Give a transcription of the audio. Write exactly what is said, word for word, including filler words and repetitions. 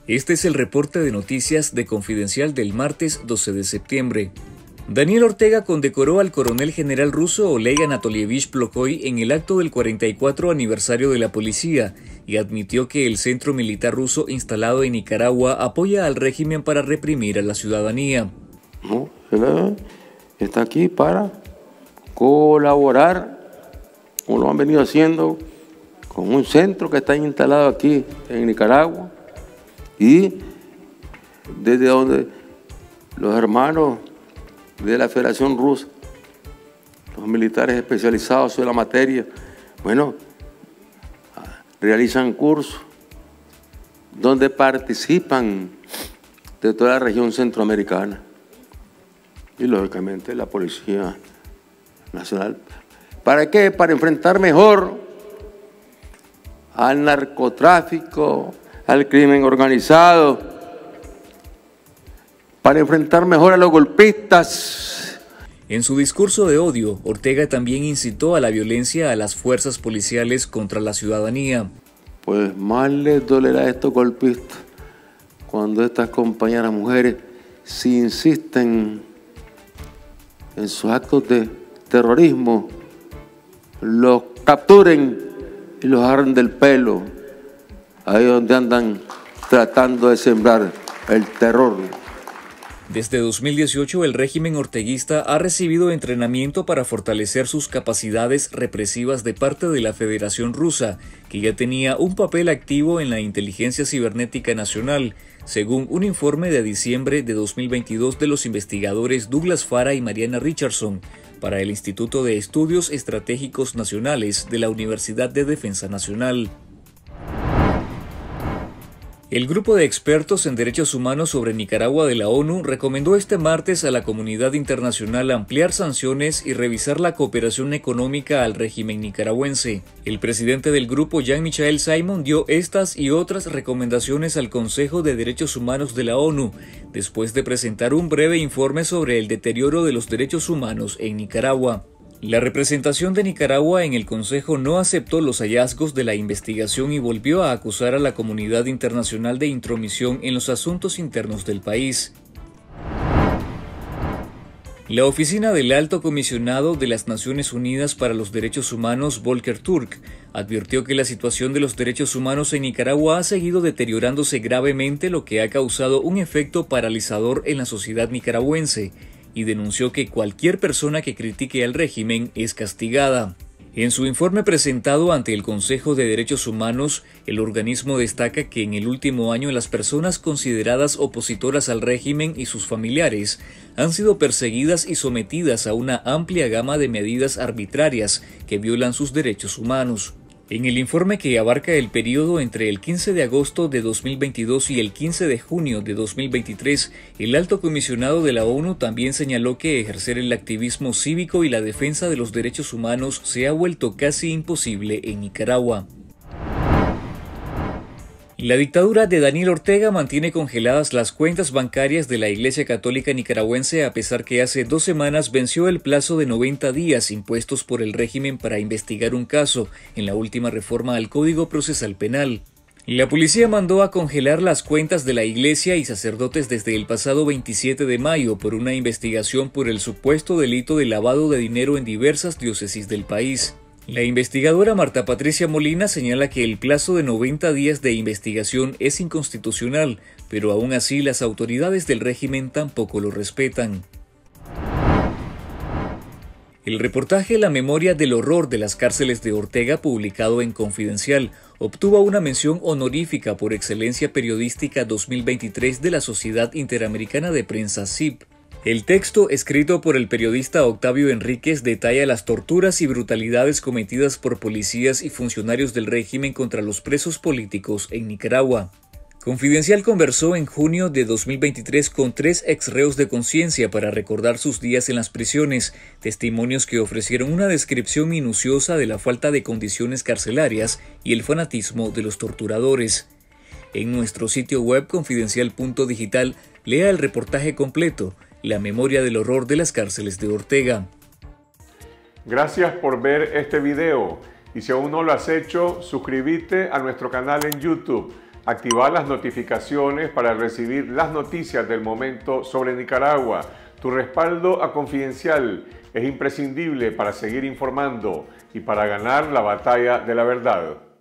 Este es el reporte de noticias de Confidencial del martes doce de septiembre. Daniel Ortega condecoró al coronel general ruso Oleg Anatolievich Plokhoy en el acto del cuarenta y cuatro aniversario de la policía y admitió que el centro militar ruso instalado en Nicaragua apoya al régimen para reprimir a la ciudadanía. No, él está aquí para colaborar, como lo han venido haciendo, con un centro que está instalado aquí en Nicaragua y desde donde los hermanos de la Federación Rusa, los militares especializados sobre la materia, bueno, realizan cursos donde participan de toda la región centroamericana y lógicamente la Policía Nacional. ¿Para qué? Para enfrentar mejor al narcotráfico, al crimen organizado, para enfrentar mejor a los golpistas. En su discurso de odio, Ortega también incitó a la violencia a las fuerzas policiales contra la ciudadanía. Pues más les dolerá a estos golpistas cuando estas compañeras mujeres, si insisten en sus actos de terrorismo, los capturen y los agarren del pelo, ahí donde andan tratando de sembrar el terror. Desde dos mil dieciocho, el régimen orteguista ha recibido entrenamiento para fortalecer sus capacidades represivas de parte de la Federación Rusa, que ya tenía un papel activo en la inteligencia cibernética nacional, según un informe de diciembre de dos mil veintidós de los investigadores Douglas Fara y Mariana Richardson, para el Instituto de Estudios Estratégicos Nacionales de la Universidad de Defensa Nacional. El grupo de expertos en derechos humanos sobre Nicaragua de la ONU recomendó este martes a la comunidad internacional ampliar sanciones y revisar la cooperación económica al régimen nicaragüense. El presidente del grupo, Jean-Michel Simon, dio estas y otras recomendaciones al Consejo de Derechos Humanos de la ONU, después de presentar un breve informe sobre el deterioro de los derechos humanos en Nicaragua. La representación de Nicaragua en el Consejo no aceptó los hallazgos de la investigación y volvió a acusar a la comunidad internacional de intromisión en los asuntos internos del país. La oficina del Alto Comisionado de las Naciones Unidas para los Derechos Humanos, Volker Turk, advirtió que la situación de los derechos humanos en Nicaragua ha seguido deteriorándose gravemente, lo que ha causado un efecto paralizador en la sociedad nicaragüense, y denunció que cualquier persona que critique al régimen es castigada. En su informe presentado ante el Consejo de Derechos Humanos, el organismo destaca que en el último año las personas consideradas opositoras al régimen y sus familiares han sido perseguidas y sometidas a una amplia gama de medidas arbitrarias que violan sus derechos humanos. En el informe, que abarca el periodo entre el quince de agosto de dos mil veintidós y el quince de junio de dos mil veintitrés, el Alto Comisionado de la ONU también señaló que ejercer el activismo cívico y la defensa de los derechos humanos se ha vuelto casi imposible en Nicaragua. La dictadura de Daniel Ortega mantiene congeladas las cuentas bancarias de la Iglesia Católica Nicaragüense, a pesar que hace dos semanas venció el plazo de noventa días impuestos por el régimen para investigar un caso en la última reforma al Código Procesal Penal. La policía mandó a congelar las cuentas de la iglesia y sacerdotes desde el pasado veintisiete de mayo por una investigación por el supuesto delito de lavado de dinero en diversas diócesis del país. La investigadora Marta Patricia Molina señala que el plazo de noventa días de investigación es inconstitucional, pero aún así las autoridades del régimen tampoco lo respetan. El reportaje La memoria del horror de las cárceles de Ortega, publicado en Confidencial, obtuvo una mención honorífica por excelencia periodística dos mil veintitrés de la Sociedad Interamericana de Prensa S I P. El texto, escrito por el periodista Octavio Enríquez, detalla las torturas y brutalidades cometidas por policías y funcionarios del régimen contra los presos políticos en Nicaragua. Confidencial conversó en junio de dos mil veintitrés con tres exreos de conciencia para recordar sus días en las prisiones, testimonios que ofrecieron una descripción minuciosa de la falta de condiciones carcelarias y el fanatismo de los torturadores. En nuestro sitio web confidencial punto digital, lea el reportaje completo, La memoria del horror de las cárceles de Ortega. Gracias por ver este video y si aún no lo has hecho, suscríbete a nuestro canal en YouTube. activar las notificaciones para recibir las noticias del momento sobre Nicaragua. Tu respaldo a Confidencial es imprescindible para seguir informando y para ganar la batalla de la verdad.